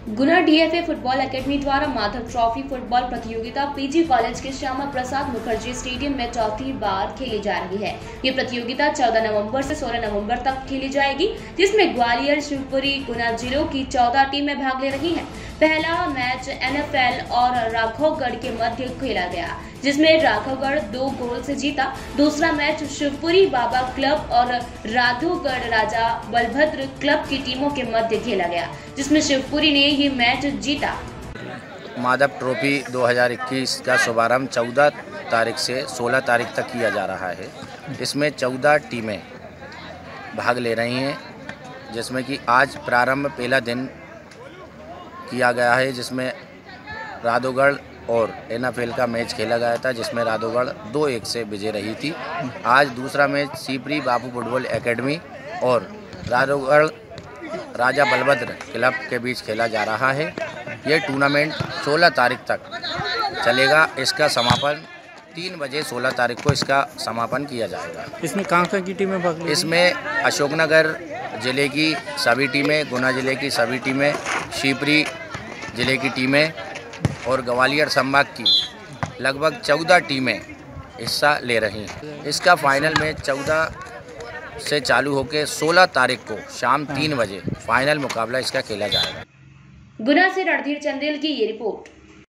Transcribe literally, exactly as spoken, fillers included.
गुना DFA football academy द्वारा Madhav trophy football प्रतियोगिता PG college के श्यामा प्रसाद मुखर्जी स्टेडियम में चौथी बार खेली जा रही है। ये प्रतियोगिता चौदह नवंबर से सोलह नवंबर तक खेली जाएगी, जिसमें ग्वालियर, शिवपुरी, गुना जिलों की चौदह टीमें भाग ले रही हैं। पहला मैच एनएफएल और राघवगढ़ के मध्य खेला गया, जिसमें राघवगढ़ दो गोल से जीता। दूसरा मैच शिवपुरी बाबा क्लब और राधोगढ़ राजा बलभद्र क्लब की टीमों के मध्य खेला गया, जिसमें शिवपुरी ने ये मैच जीता। माधव ट्रॉफी दो हज़ार इक्कीस का शुभारंभ चौदह तारीख से सोलह तारीख तक किया जा रहा है। इसमें चौदह टीमें भाग ले रही हैं, जिसमें कि आज प्रारंभ पहला दिन किया गया है, जिसमें राधोगढ़ और एनएफएल का मैच खेला गया था, जिसमें राधोगढ़ दो एक से विजय रही थी। आज दूसरा match Shivpuri Bapu football academy और राधोगढ़ राजा बलभद्र क्लब के बीच खेला जा रहा है। ये टूर्नामेंट सोलह तारीख तक चलेगा। इसका समापन तीन बजे सोलह तारीख को इसका समापन किया जाएगा। इसमें कहाँ कहाँ की टीमें भाग लेंगी? इसमें अशोकनगर जिले की सभी टीमें, गुना जिले की सभी टीमें, शिवपुरी जिले की टीमें और ग्वालियर संभाग की लगभग चौदह टीमें हिस्सा ले रही हैं। इसका फाइनल मैच चौदह से चालू होकर सोलह तारीख को शाम तीन बजे फाइनल मुकाबला इसका खेला जाएगा। गुना से रणधीर चंदेल की ये रिपोर्ट।